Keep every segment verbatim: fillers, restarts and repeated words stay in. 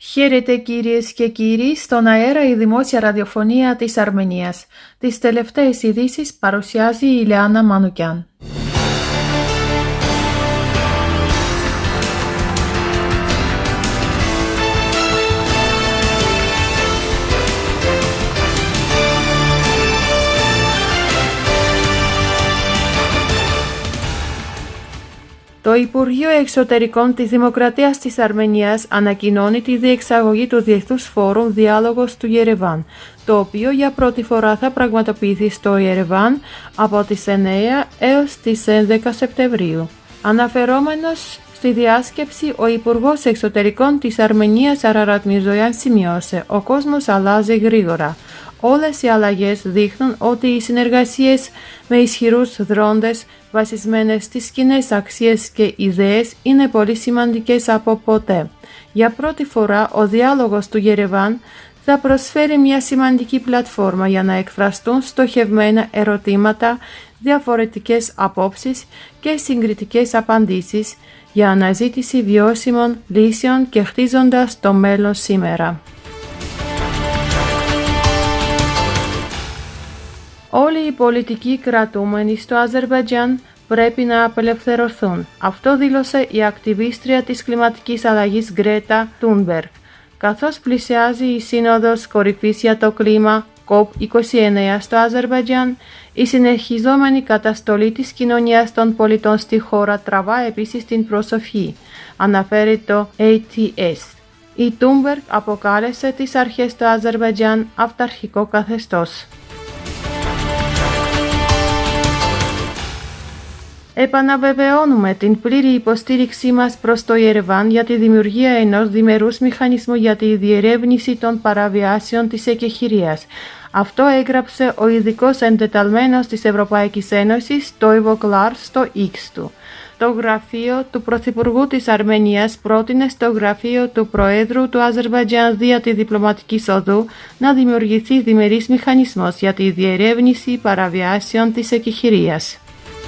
Χαίρετε κυρίες και κύριοι, στον αέρα η Δημόσια Ραδιοφωνία της Αρμενίας. Τις τελευταίες ειδήσεις παρουσιάζει η Λιάνα Μανουκιάν. Το Υπουργείο Εξωτερικών της Δημοκρατίας της Αρμενίας ανακοινώνει τη διεξαγωγή του Διεθνούς Φόρουμ Διάλογος του Ιερεβάν, το οποίο για πρώτη φορά θα πραγματοποιηθεί στο Ιερεβάν από τις εννέα έως τις έντεκα Σεπτεμβρίου. Αναφερόμενος στη διάσκεψη, ο Υπουργός Εξωτερικών της Αρμενίας Αραrat Mirzoyan σημειώσε: «Ο κόσμος αλλάζει γρήγορα. Όλες οι αλλαγές δείχνουν ότι οι συνεργασίες με ισχυρούς δρόντες βασισμένες στις κοινές αξίες και ιδέες είναι πολύ σημαντικές από ποτέ. Για πρώτη φορά ο διάλογος του Ιερεβάν θα προσφέρει μια σημαντική πλατφόρμα για να εκφραστούν στοχευμένα ερωτήματα, διαφορετικές απόψεις και συγκριτικές απαντήσεις για αναζήτηση βιώσιμων λύσεων και χτίζοντας το μέλλον σήμερα». Όλοι οι πολιτικοί κρατούμενοι στο Αζερβαϊτζάν πρέπει να απελευθερωθούν. Αυτό δήλωσε η ακτιβίστρια της κλιματικής αλλαγής Γκρέτα Τούνμπεργκ, καθώς πλησιάζει η Σύνοδος Κορυφής για το κλίμα κοπ είκοσι εννέα στο Αζερβαϊτζάν. Η συνεχιζόμενη καταστολή της κοινωνίας των πολιτών στη χώρα τραβά επίσης την προσοχή, αναφέρει το έι τι ες. Η Τούνμπεργκ αποκάλεσε τις αρχές του Αζερβαϊτζάν αυταρχικό καθεστώς. Επαναβεβαιώνουμε την πλήρη υποστήριξή μας προς το Ιερεβάν για τη δημιουργία ενός διμερούς μηχανισμού για τη διερεύνηση των παραβιάσεων της εκεχηρίας. Αυτό έγραψε ο ειδικός εντεταλμένος της Ευρωπαϊκής Ένωσης, Τόιβο Κλάρ, στο X του. Το γραφείο του Πρωθυπουργού της Αρμενίας πρότεινε στο γραφείο του Προέδρου του Αζερβαϊτζάν δια τη διπλωματική οδού να δημιουργηθεί διμερής μηχανισμός για τη διερεύνηση παραβιάσεων της εκεχηρίας.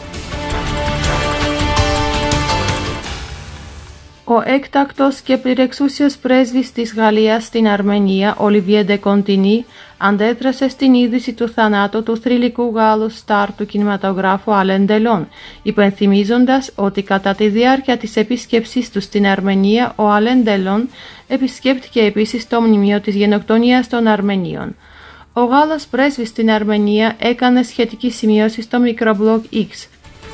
Ο έκτακτος και πληρεξούσιος πρέσβης της Γαλλίας στην Αρμενία, Ολιβιέ ντε Κοντινί, αντέδρασε στην είδηση του θανάτου του θρυλικού Γάλλου στάρ του κινηματογράφου Αλέν Ντελόν, υπενθυμίζοντας ότι κατά τη διάρκεια της επίσκεψής του στην Αρμενία, ο Αλέν Ντελόν επισκέπτηκε επίσης το μνημείο της γενοκτονίας των Αρμενίων. Ο Γάλλος πρέσβης στην Αρμενία έκανε σχετική σημείωση στο μικρομπλογ X.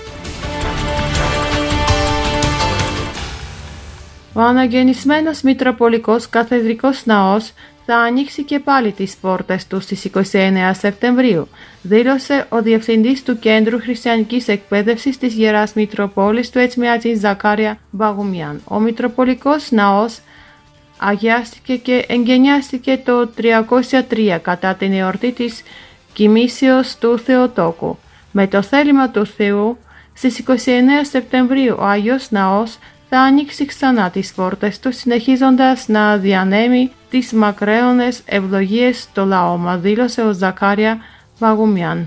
Ο αναγεννησμένος Μητροπολικός Καθεδρικός Ναός θα ανοίξει και πάλι τις πόρτες του στις είκοσι εννέα Σεπτεμβρίου, δήλωσε ο Διευθυντής του Κέντρου Χριστιανικής Εκπαίδευσης της Ιεράς Μητροπόλης του Ετσμιατζή Ζακάρια Μπαγουμιάν. Ο Μητροπολικός Ναός αγιάστηκε και εγκαινιάστηκε το τριακόσια τρία κατά την εορτή της κοιμήσεως του Θεοτόκου. Με το θέλημα του Θεού, στις είκοσι εννέα Σεπτεμβρίου ο Άγιος Ναός θα ανοίξει ξανά τις πόρτες του, συνεχίζοντας να διανέμει τις μακραίωνες ευλογίες στο λαό, δήλωσε ο Ζακάρια Μπαγουμιάν.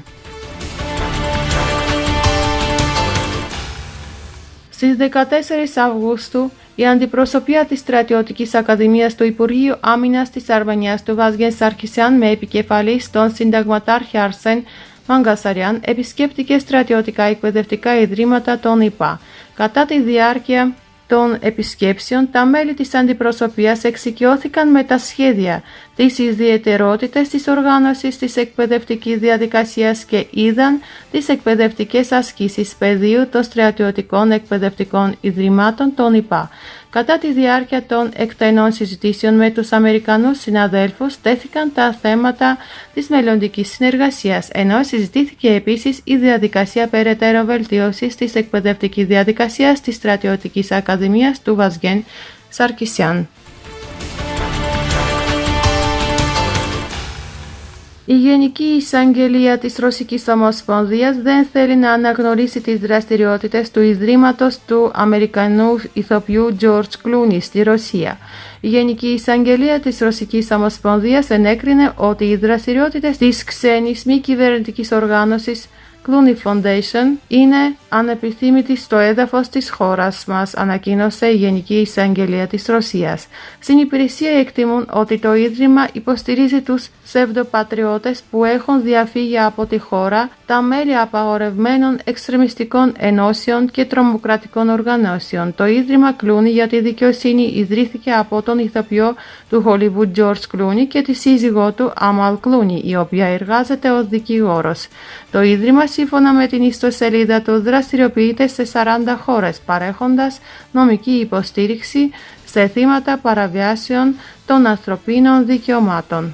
Στις δεκατέσσερις Αυγούστου, η αντιπροσωπεία της Στρατιωτικής Ακαδημίας του Υπουργείου Άμυνας της Αρμενίας του Βαζγέν Σαρκισιάν με επικεφαλής τον συνταγματάρχη Αρσέν Μαγκασαριάν επισκέπτηκε στρατιωτικά εκπαιδευτικά ιδρύματα των ΙΠΑ. Κατά τη διάρκεια των επισκέψεων, τα μέλη της αντιπροσωπείας εξοικειώθηκαν με τα σχέδια, τις ιδιαιτερότητες της οργάνωσης της εκπαιδευτικής διαδικασίας και είδαν τις εκπαιδευτικές ασκήσεις πεδίου των στρατιωτικών εκπαιδευτικών ιδρυμάτων των ΙΠΑ. Κατά τη διάρκεια των εκτενών συζητήσεων με τους Αμερικανούς συναδέλφους τέθηκαν τα θέματα της μελλοντικής συνεργασίας, ενώ συζητήθηκε επίσης η διαδικασία περαιτέρω βελτίωσης της εκπαιδευτικής διαδικασίας της Στρατιωτικής Ακαδημίας του Βαζγέν Σαρκισιάν. Η Γενική Εισαγγελία της Ρωσικής Ομοσπονδίας δεν θέλει να αναγνωρίσει τις δραστηριότητες του Ιδρύματος του Αμερικανού ηθοποιού George Κλούνεϊ στη Ρωσία. Η Γενική Εισαγγελία της Ρωσικής Ομοσπονδίας ενέκρινε ότι οι δραστηριότητες της ξένης μη κυβερνητικής οργάνωσης Κλούνεϊ Foundation είναι ανεπιθύμητη στο έδαφος της χώρας μας, ανακοίνωσε η Γενική Εισαγγελία της Ρωσίας. Στην υπηρεσία εκτιμούν ότι το Ίδρυμα υποστηρίζει τους ψευδοπατριώτες που έχουν διαφύγει από τη χώρα, τα μέλη απαγορευμένων εξτρεμιστικών ενώσεων και τρομοκρατικών οργανώσεων. Το Ίδρυμα Κλούνεϊ για τη Δικαιοσύνη ιδρύθηκε από τον ηθοποιό του Hollywood George Κλούνεϊ και τη σύζυγό του Αμάλ Κλούνεϊ, η οποία εργάζεται ως δικηγόρος. Το Ίδρυμα, σύμφωνα με την ιστοσελίδα του, δραστηριοποιείται σε σαράντα χώρες, παρέχοντας νομική υποστήριξη σε θύματα παραβιάσεων των ανθρωπίνων δικαιωμάτων.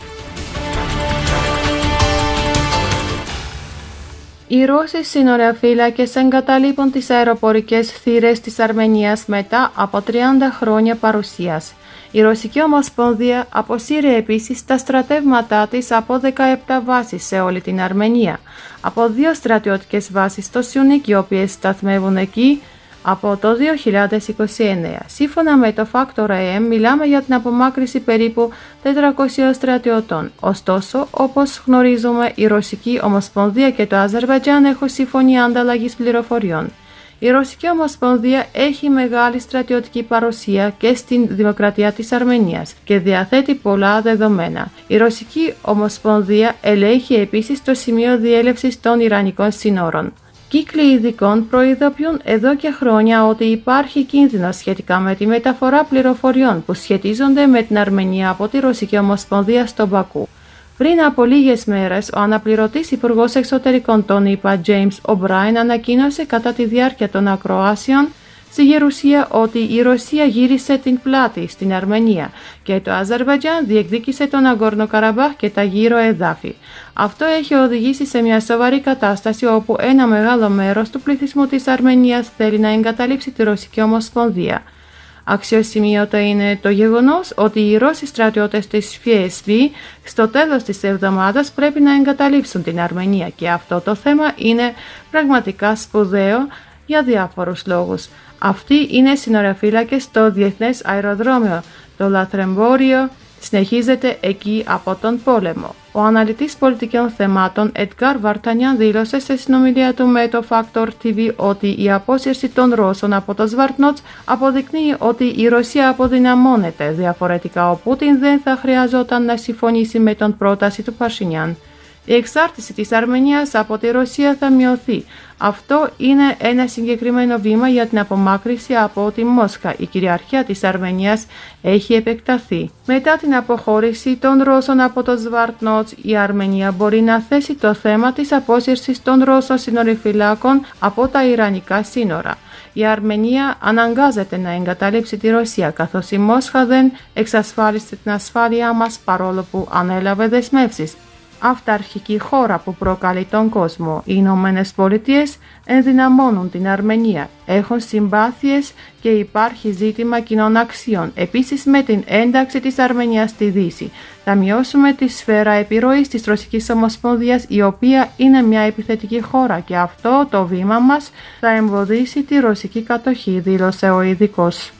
Οι Ρώσοι συνοριαφύλακες εγκαταλείπουν τις αεροπορικές θύρες της Αρμενίας μετά από τριάντα χρόνια παρουσίας. Η Ρωσική Ομοσπονδία αποσύρει επίσης τα στρατεύματά της από δεκαεπτά βάσεις σε όλη την Αρμενία, από δύο στρατιωτικές βάσεις στο Σιουνίκ, οι οποίες σταθμεύουν εκεί από το δύο χιλιάδες είκοσι εννέα. Σύμφωνα με το Factor έι εμ, μιλάμε για την απομάκρυνση περίπου τετρακοσίων στρατιωτών. Ωστόσο, όπως γνωρίζουμε, η Ρωσική Ομοσπονδία και το Αζερβαϊτζάν έχουν συμφωνία ανταλλαγής πληροφοριών. Η Ρωσική Ομοσπονδία έχει μεγάλη στρατιωτική παρουσία και στην δημοκρατία της Αρμενίας και διαθέτει πολλά δεδομένα. Η Ρωσική Ομοσπονδία ελέγχει επίσης το σημείο διέλευσης των Ιρανικών σύνορων. Κύκλοι ειδικών προειδοποιούν εδώ και χρόνια ότι υπάρχει κίνδυνος σχετικά με τη μεταφορά πληροφοριών που σχετίζονται με την Αρμενία από τη Ρωσική Ομοσπονδία στον Μπακού. Πριν από λίγες μέρες, ο αναπληρωτής υπουργός εξωτερικών των ΗΠΑ James O'Brien ανακοίνωσε κατά τη διάρκεια των ακροάσεων στη Γερουσία ότι η Ρωσία γύρισε την πλάτη στην Αρμενία και το Αζερβαϊτζάν διεκδίκησε τον Αγκόρνο Καραμπάχ και τα γύρω εδάφη. Αυτό έχει οδηγήσει σε μια σοβαρή κατάσταση όπου ένα μεγάλο μέρος του πληθυσμού της Αρμενίας θέλει να εγκαταλείψει τη Ρωσική Ομοσπονδία. Αξιοσημείωτο είναι το γεγονός ότι οι Ρώσοι στρατιώτες της εφ ες μπι στο τέλος της εβδομάδας πρέπει να εγκαταλείψουν την Αρμενία και αυτό το θέμα είναι πραγματικά σπουδαίο για διάφορους λόγους. Αυτοί είναι συνοριαφύλακες στο Διεθνές Αεροδρόμιο. Το λαθρεμπόριο συνεχίζεται εκεί από τον πόλεμο. Ο αναλυτής πολιτικών θεμάτων Edgar Βαρτανιάν δήλωσε σε συνομιλία του με το Factor τι βι ότι η απόσυρση των Ρώσων από το Σβαρτνότς αποδεικνύει ότι η Ρωσία αποδυναμώνεται. Διαφορετικά, ο Πούτιν δεν θα χρειαζόταν να συμφωνήσει με τον πρόταση του Πασινιάν. Η εξάρτηση της Αρμενίας από τη Ρωσία θα μειωθεί. Αυτό είναι ένα συγκεκριμένο βήμα για την απομάκρυνση από τη Μόσχα. Η κυριαρχία της Αρμενίας έχει επεκταθεί. Μετά την αποχώρηση των Ρώσων από το Σβαρτνότς, η Αρμενία μπορεί να θέσει το θέμα της απόσυρσης των Ρώσων συνοριοφυλάκων από τα Ιρανικά σύνορα. Η Αρμενία αναγκάζεται να εγκαταλείψει τη Ρωσία, καθώς η Μόσχα δεν εξασφάλισε την ασφάλειά μας παρόλο που ανέλαβε δεσμεύσεις. Αυταρχική χώρα που προκαλεί τον κόσμο. Οι Ηνωμένες Πολιτείες ενδυναμώνουν την Αρμενία, έχουν συμπάθειες και υπάρχει ζήτημα κοινών αξιών. Επίσης, με την ένταξη της Αρμενίας στη Δύση, θα μειώσουμε τη σφαίρα επιρροής της Ρωσικής Ομοσπονδίας, η οποία είναι μια επιθετική χώρα και αυτό το βήμα μας θα εμποδίσει τη ρωσική κατοχή, δήλωσε ο ειδικός.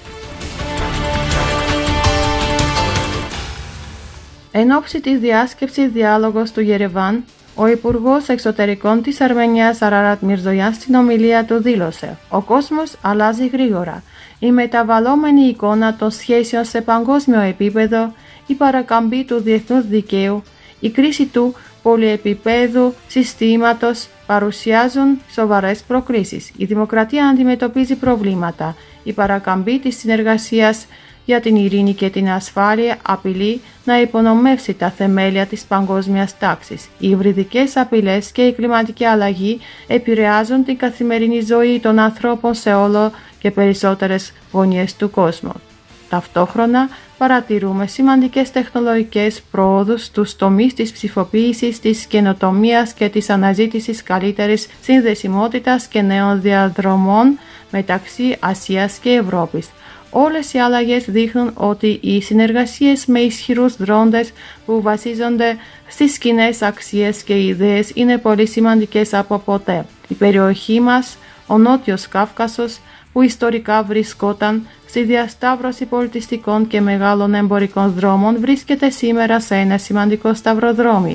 Εν ώψη της διάσκεψης διάλογος του Γερεβάν, ο Υπουργός Εξωτερικών της Αρμενίας Αραrat Μιρζογιάν στην ομιλία του δήλωσε «Ο κόσμος αλλάζει γρήγορα. Η μεταβαλλόμενη εικόνα των σχέσεων σε παγκόσμιο επίπεδο, η παρακαμπή του διεθνούς δικαίου, η κρίση του πολυεπίπεδου συστήματος παρουσιάζουν σοβαρές προκλήσεις. Η δημοκρατία αντιμετωπίζει προβλήματα. Η παρακαμπή της συνεργασίας για την ειρήνη και την ασφάλεια απειλεί να υπονομεύσει τα θεμέλια της παγκόσμιας τάξης. Οι υβριδικές απειλές και η κλιματική αλλαγή επηρεάζουν την καθημερινή ζωή των ανθρώπων σε όλο και περισσότερες γωνιές του κόσμου. Ταυτόχρονα παρατηρούμε σημαντικές τεχνολογικές πρόοδους στους τομείς της ψηφοποίησης, της καινοτομίας και της αναζήτησης καλύτερης συνδεσιμότητας και νέων διαδρομών μεταξύ Ασίας και Ευρώπης. Όλες οι αλλαγές δείχνουν ότι οι συνεργασίες με ισχυρούς δρόντες που βασίζονται στις κοινές αξίες και ιδέες είναι πολύ σημαντικές από ποτέ. Η περιοχή μας, ο Νότιος Κάυκασος, που ιστορικά βρισκόταν στη διασταύρωση πολιτιστικών και μεγάλων εμπορικών δρόμων, βρίσκεται σήμερα σε ένα σημαντικό σταυροδρόμι.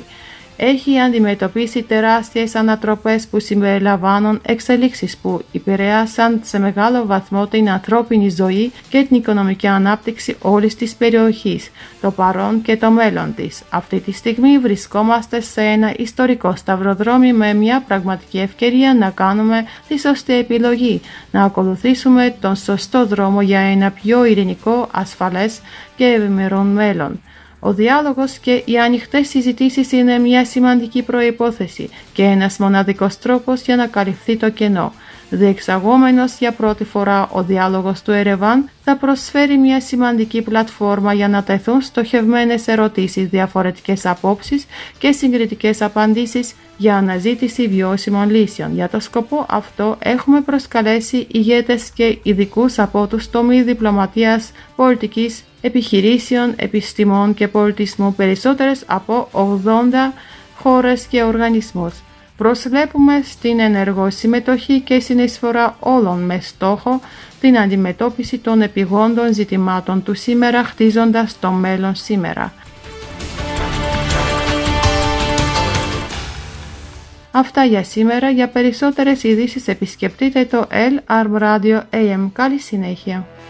έχει αντιμετωπίσει τεράστιες ανατροπές που συμπεριλαμβάνουν εξελίξεις που επηρέασαν σε μεγάλο βαθμό την ανθρώπινη ζωή και την οικονομική ανάπτυξη όλης της περιοχής, το παρόν και το μέλλον της. Αυτή τη στιγμή βρισκόμαστε σε ένα ιστορικό σταυροδρόμι με μια πραγματική ευκαιρία να κάνουμε τη σωστή επιλογή, να ακολουθήσουμε τον σωστό δρόμο για ένα πιο ειρηνικό, ασφαλές και ευημερών μέλλον. Ο διάλογος και οι ανοιχτές συζητήσεις είναι μια σημαντική προϋπόθεση και ένας μοναδικός τρόπος για να καλυφθεί το κενό. Διεξαγόμενος για πρώτη φορά ο διάλογος του Ερεβάν θα προσφέρει μια σημαντική πλατφόρμα για να τεθούν στοχευμένες ερωτήσεις, διαφορετικές απόψεις και συγκριτικές απαντήσεις για αναζήτηση βιώσιμων λύσεων. Για το σκοπό αυτό έχουμε προσκαλέσει ηγέτες και ειδικούς από τους τομείς διπλωματίας, πολιτικής, επιχειρήσεων, επιστημών και πολιτισμού, περισσότερες από ογδόντα χώρες και οργανισμούς. Προσβλέπουμε στην ενεργό συμμετοχή και συνεισφορά όλων με στόχο την αντιμετώπιση των επιγόντων ζητημάτων του σήμερα, χτίζοντας το μέλλον σήμερα. Αυτά για σήμερα. Για περισσότερες ειδήσεις επισκεφτείτε το L R Radio A M. Καλή συνέχεια.